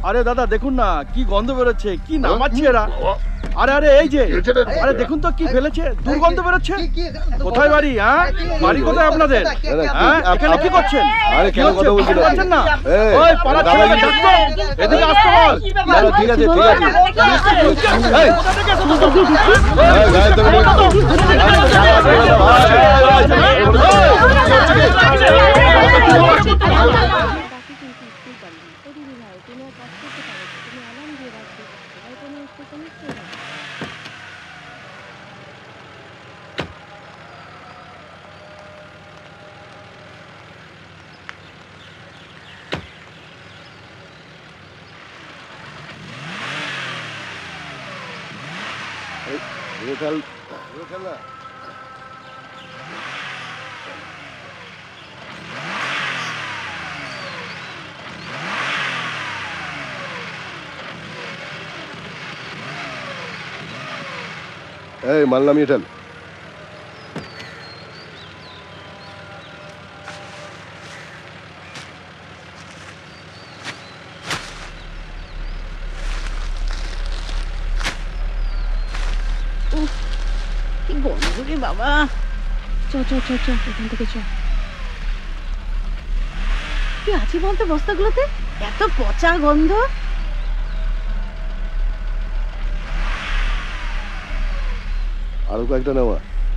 আরে দাদা দেখুন না কি গন্ধ বেরোচ্ছে, কি নামাচ্ছে এরা। আরে আরে এই যে, আরে দেখুন তো কি ফেলেছে, দুর্গন্ধ বেরোচ্ছে। কোথায় বাড়ি? হ্যাঁ বাড়ি কোথায় আপনাদের? হ্যাঁ এখানে কি করছেন? আরে কেন কথা বলছেন না? ওই পাড়া ছেলেকে ডাকতো, এদিকে আসতে বল। ঠিক আছে ঠিক আছে। এই গায়ে তো এই মাল নামিয়ে ঠেল। কি গন্ধ রে বাবা। চ চ চ চ এখান থেকে চ। কি আছে বলতে বস্তাগুলোতে? এত পচা গন্ধ। আরো কয়েকটা নেওয়া।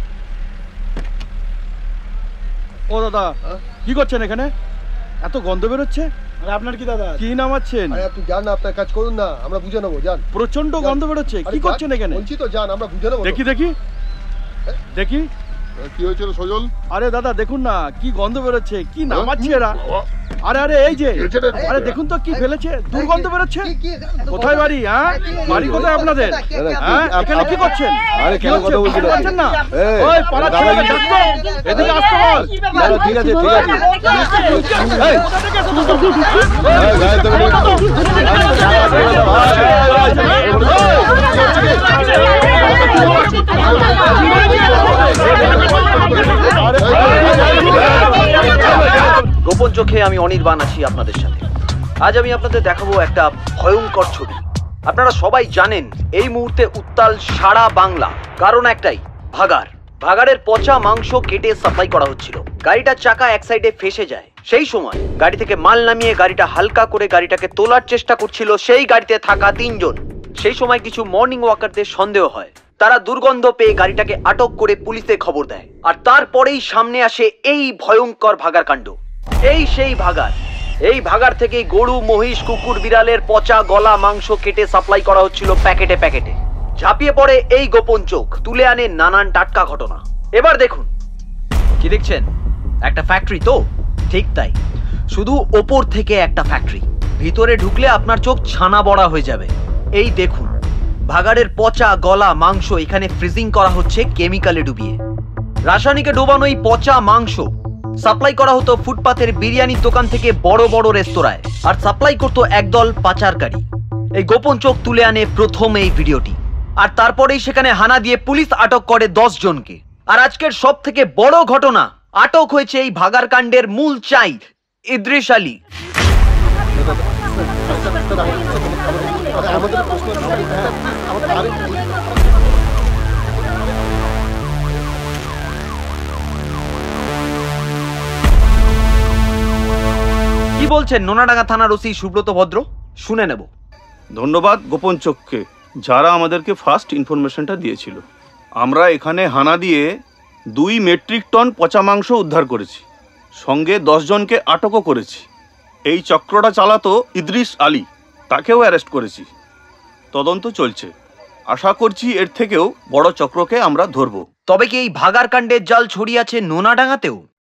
ও দাদা কি করছেন এখানে? এত গন্ধ বেরোচ্ছে। আরে আপনার কি দাদা? কি নামাচ্ছেন? আরে আপনি যান না, আপনার কাজ করুন না, আমরা বুঝে নেবো। যান। প্রচন্ড গন্ধ বেরোচ্ছে, কি করছেন এখানে? বলছি তো যান, আমরা বুঝে নেবো। দেখি দেখি দেখি। কি হয়েছিল সজল? আরে দাদা দেখুন না কি গন্ধ বেরোচ্ছে, কি নামাচ্ছে এরা। আরে আরে এই যে, আরে দেখুন তো কি ফেলেছে, দুর্গন্ধ বেরোচ্ছে। কোথায় বাড়ি? হ্যাঁ বাড়ি কোথায় আপনাদের? হ্যাঁ এখানে কি করছেন? আরে কেন কথা বলছেন না? এই ওই পাড়া ছেলেকে ডাকতো, এদিকে আসতে বল। ঠিক আছে ঠিক আছে। এই গায়ে তো গোপন চোখে আমি অনির্বাণ আছি আপনাদের সাথে। আজ আমি আপনাদের দেখাবো একটা ভয়ঙ্কর ছবি। আপনারা সবাই জানেন এই মুহূর্তে উত্তাল সারা বাংলা, কারণ একটাই, ভাগাড়। ভাগাড়ের পচা মাংস কেটে সাপ্লাই করা হচ্ছিল। গাড়িটার চাকা এক সাইডে ফেসে যায়। সেই সময় গাড়ি থেকে মাল নামিয়ে গাড়িটা হালকা করে গাড়িটাকে তোলার চেষ্টা করছিল সেই গাড়িতে থাকা 3 জন। সেই সময় কিছু মর্নিং ওয়াকারদের সন্দেহ হয়। তারা দুর্গন্ধ পেয়ে গাড়িটাকে আটক করে পুলিশে খবর দেয়। আর তারপরেই সামনে আসে এই ভয়ঙ্কর ভাগাড় কাণ্ড। এই সেই ভাগাড়। এই ভাগাড় থেকেই গরু, মহিষ, কুকুর, বিড়ালের পচা গলা মাংস কেটে সাপ্লাই করা হচ্ছিল প্যাকেটে প্যাকেটে। ঝাঁপিয়ে পড়ে এই গোপন চোখ, তুলে আনে নানান টাটকা ঘটনা। এবার দেখুন কি দেখছেন, একটা ফ্যাক্টরি তো? ঠিক তাই, শুধু ওপর থেকে একটা ফ্যাক্টরি। ভিতরে ঢুকলে আপনার চোখ ছানা বড়া হয়ে যাবে। এই দেখুন, ভাগাড়ের পচা গলা মাংস এখানে ফ্রিজিং করা হচ্ছে কেমিক্যালে ডুবিয়ে। রাসায়নিকে ডোবানো এই পচা মাংস সাপ্লাই করা হতো ফুটপাতের বিরিয়ানির দোকান থেকে বড় বড় রেস্তোরাঁয়, আর সাপ্লাই করতো একদল পাচারকারী। এই গোপন চোখ তুলে আনে প্রথম এই ভিডিওটি, আর তারপরেই সেখানে হানা দিয়ে পুলিশ আটক করে 10 জনকে। আর আজকের সব থেকে বড় ঘটনা, আটক হয়েছে এই ভাগাড় কাণ্ডের মূল চাই, ইদ্রিস আলী। কি বলছেন নোনাডাঙ্গা থানার ওসি সুব্রত ভদ্র? শুনে নেব। ধন্যবাদ গোপন চোখকে, যারা আমাদেরকে ফার্স্ট ইনফরমেশনটা দিয়েছিল। আমরা এখানে হানা দিয়ে 2 মেট্রিক টন পচা মাংস উদ্ধার করেছি, সঙ্গে 10 জনকে আটকও করেছি। এই চক্রটা চালাতো ইদ্রিস আলী, তাকেও অ্যারেস্ট করেছি। তদন্ত চলছে, আশা করছি এর থেকেও বড় চক্রকে আমরা ধরব। তবে কি এই ভাগাড় কাণ্ডের জাল ছড়িয়ে আছে নোনাডাঙ্গাতেও?